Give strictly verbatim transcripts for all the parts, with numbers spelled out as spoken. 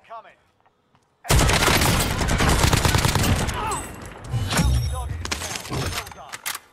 incoming. Bounty target is down. Well done.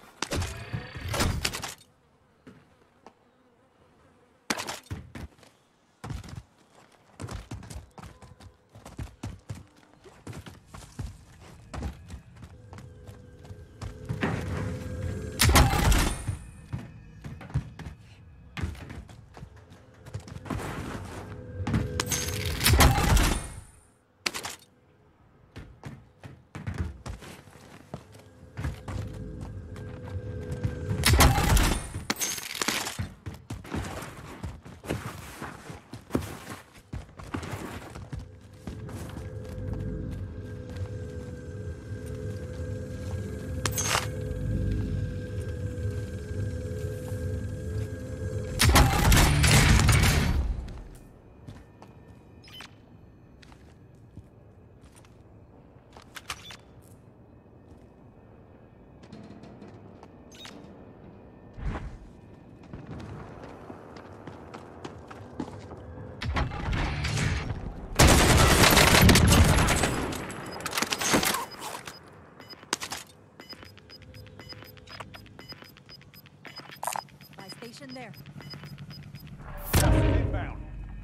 Station there. Just inbound.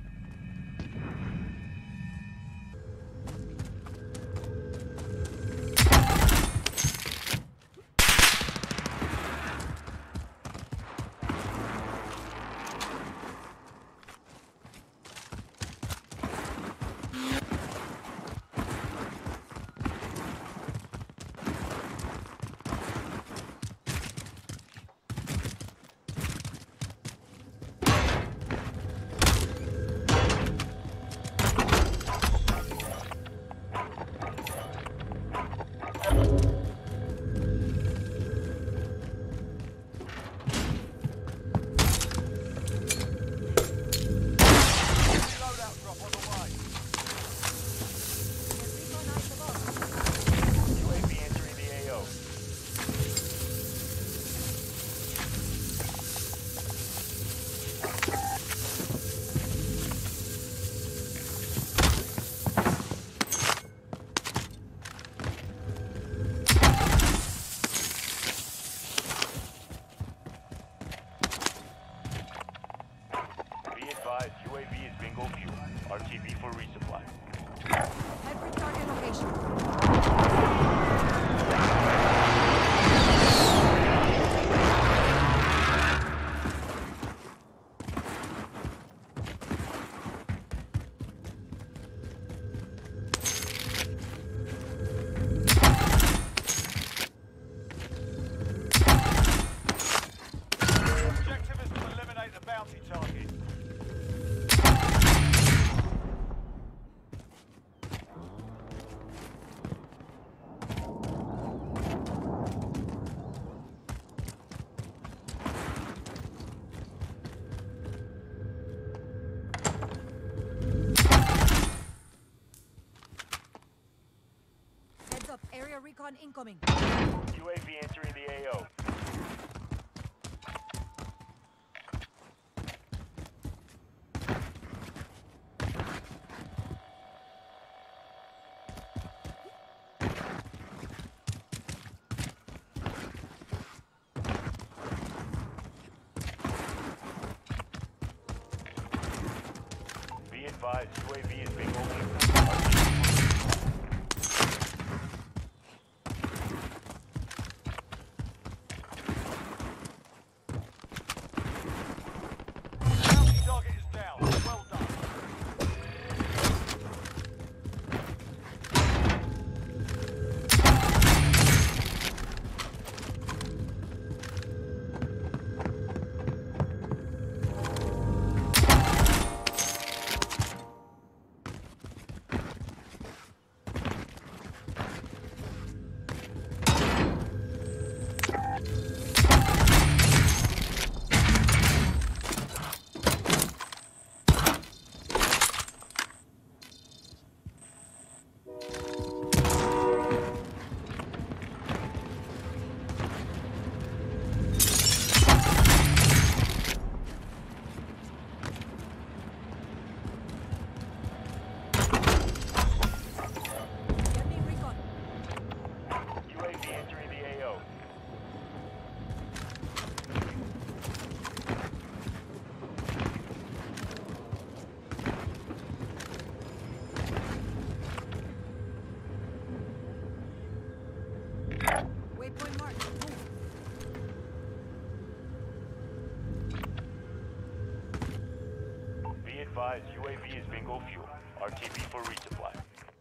U A V is bingo fuel. R T B for resupply. Every target location. Objective is to eliminate the bounty target. Heads up, area recon incoming. U A V entering the A O. Be advised, U A V is bingo fuel. R T B Bounty target is down. Well done. advised, U A V is bingo fuel. R T B for resupply.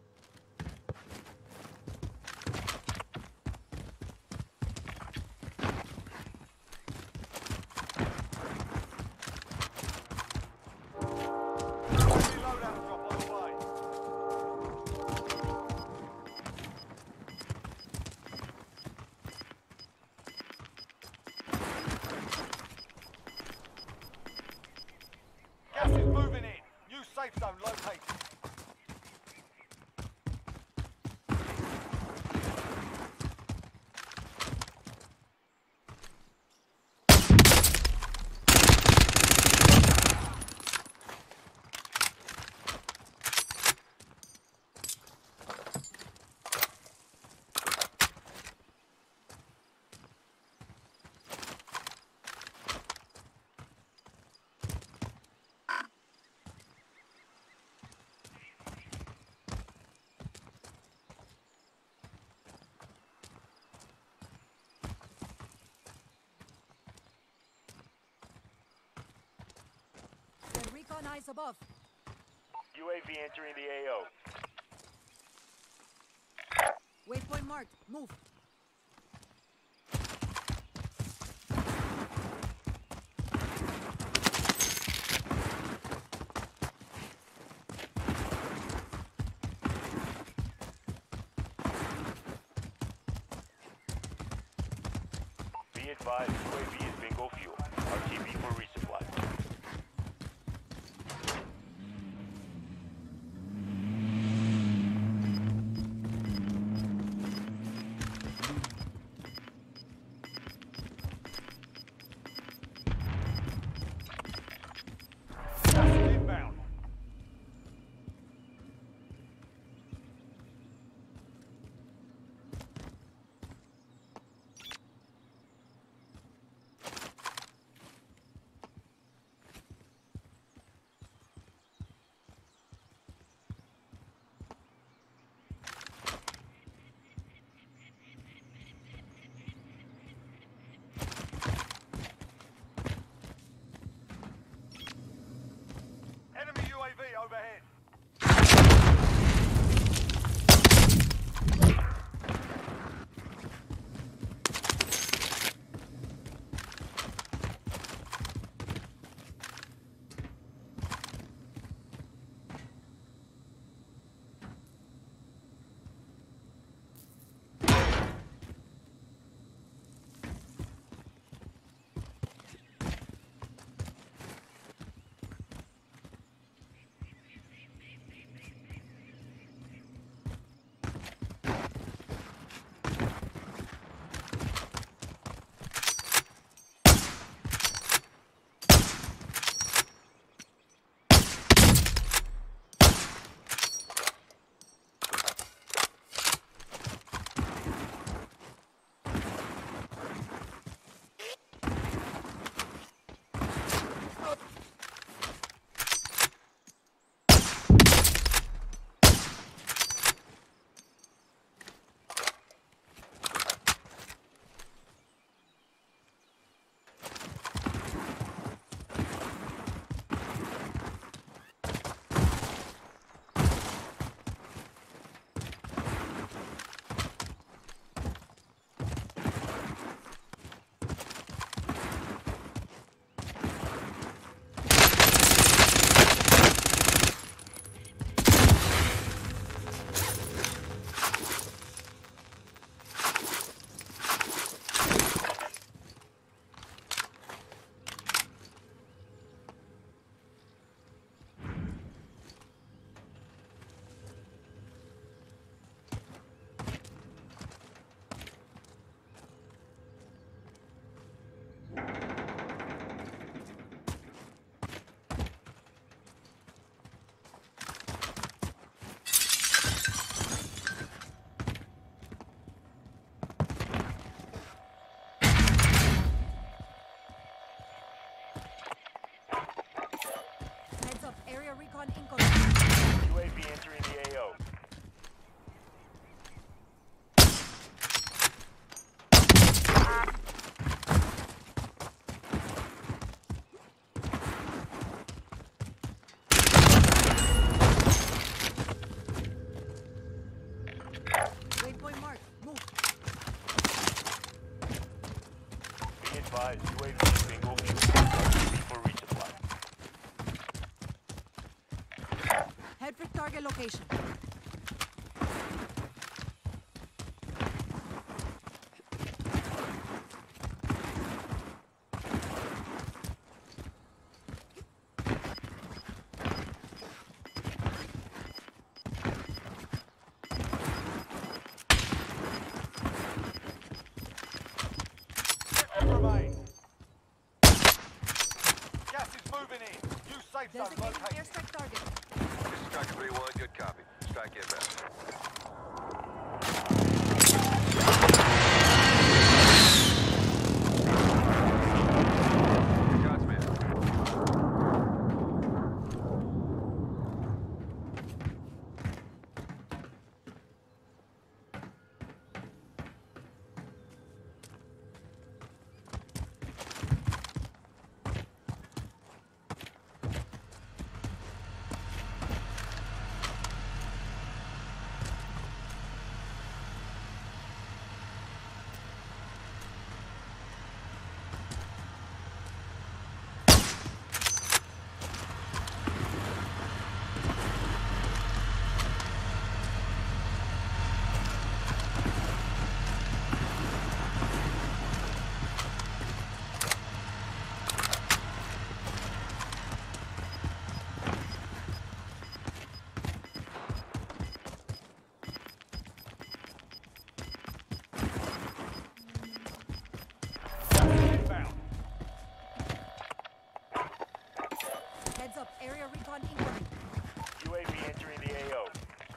Loadout drop on the way. Gas is moving in. New safe zone located. The recon eyes above. U A V entering the A O. Waypoint marked. Move. Be advised, U A V is bingo fuel. R T B for resupply. Gas is inbound. Enemy U A V overhead. Heads up. Area recon incoming. U A V entering the A O. target location. Remain. Gas is moving in. New safe zone Designating located. airstrike target. This is Striker three one, good copy. Strike inbound. Shots made. Inbound. Heads up, area recon incoming. U A V entering the A O.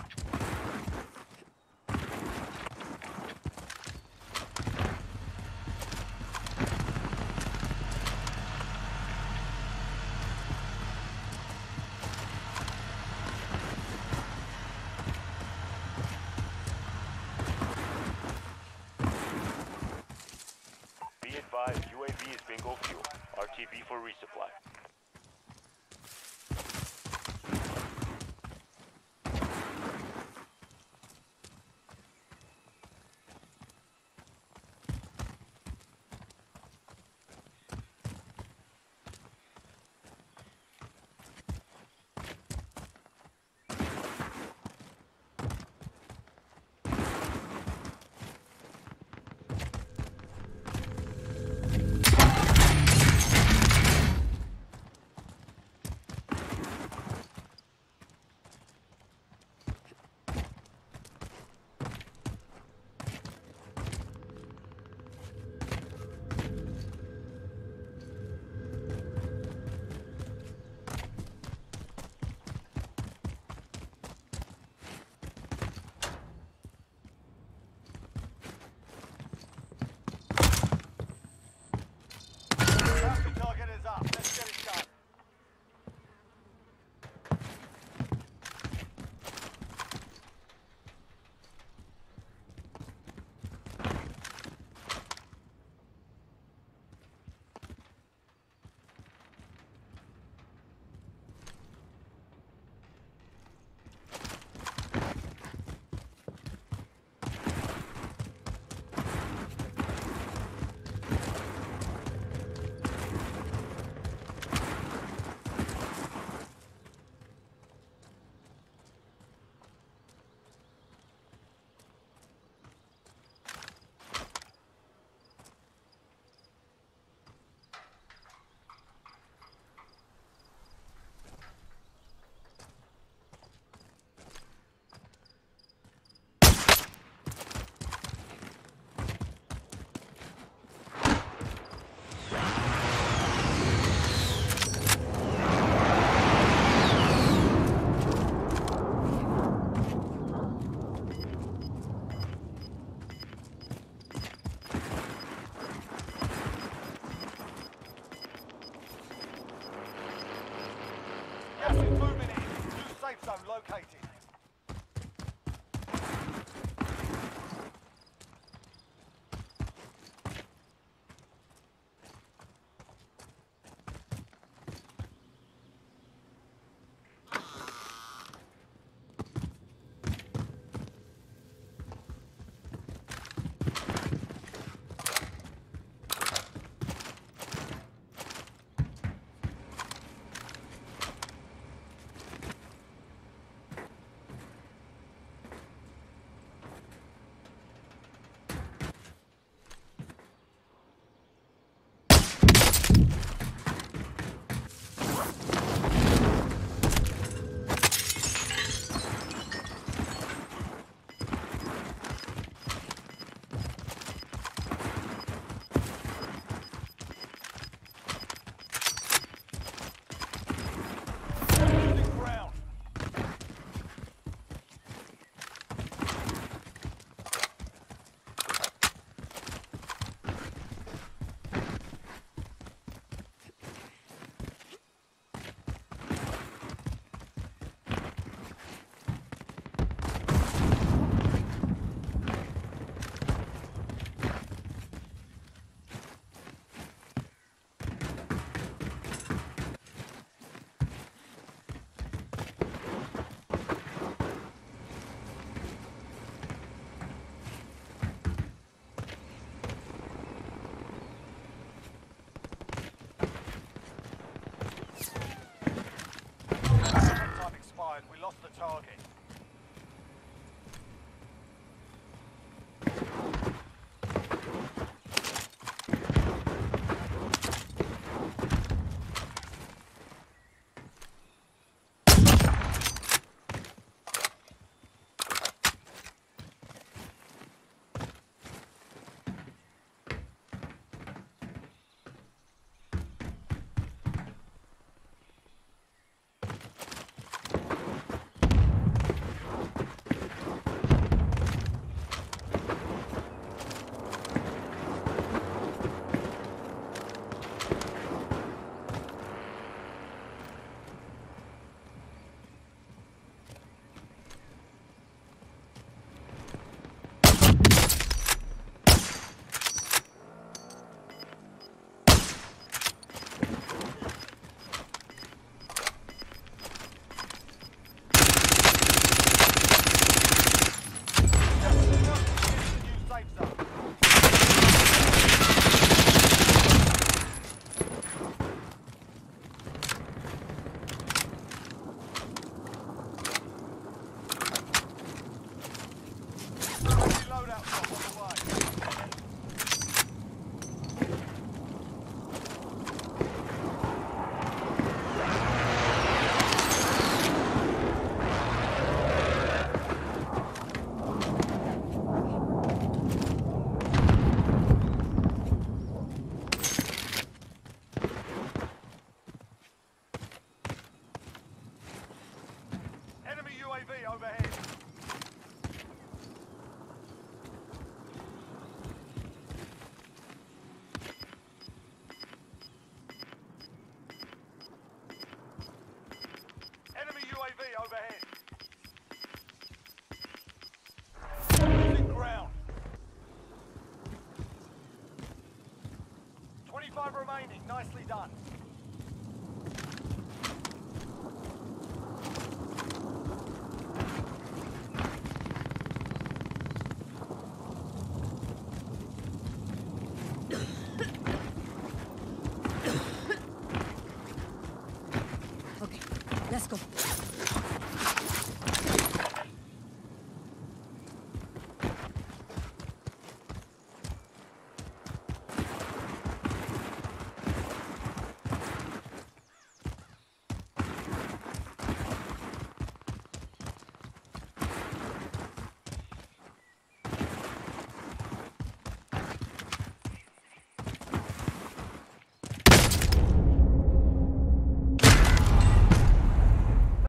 Be advised, U A V is bingo fuel. R T B for resupply. Bounty target is up. Let's get it done. Gas is moving in. New safe zone located. advised, we lost the target. Overhead. Enemy U A V overhead. Losing ground. twenty-five remaining. Nicely done. Okay, let's go.